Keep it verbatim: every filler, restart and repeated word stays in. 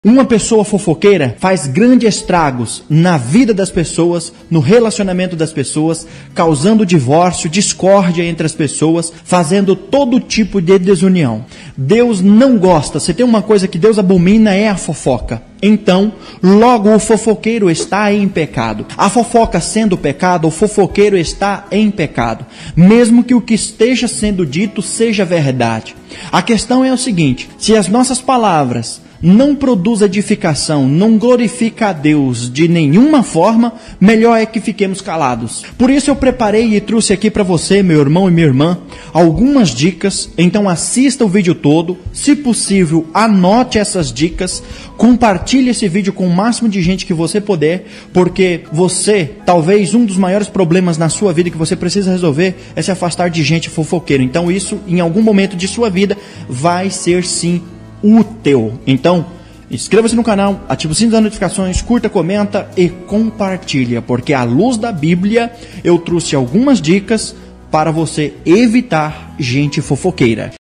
Uma pessoa fofoqueira faz grandes estragos na vida das pessoas, no relacionamento das pessoas, causando divórcio, discórdia entre as pessoas, fazendo todo tipo de desunião. Deus não gosta, se tem uma coisa que Deus abomina é a fofoca. Então, logo o fofoqueiro está em pecado. A fofoca sendo pecado, o fofoqueiro está em pecado. Mesmo que o que esteja sendo dito seja verdade. A questão é o seguinte: se as nossas palavras não produz edificação, não glorifica a Deus de nenhuma forma, melhor é que fiquemos calados. Por isso eu preparei e trouxe aqui para você, meu irmão e minha irmã, algumas dicas. Então assista o vídeo todo, se possível anote essas dicas, compartilhe esse vídeo com o máximo de gente que você puder, porque você, talvez um dos maiores problemas na sua vida que você precisa resolver é se afastar de gente fofoqueira. Então isso, em algum momento de sua vida, vai ser sim útil. Então, inscreva-se no canal, ative o sininho das notificações, curta, comenta e compartilha, porque à luz da Bíblia eu trouxe algumas dicas para você evitar gente fofoqueira.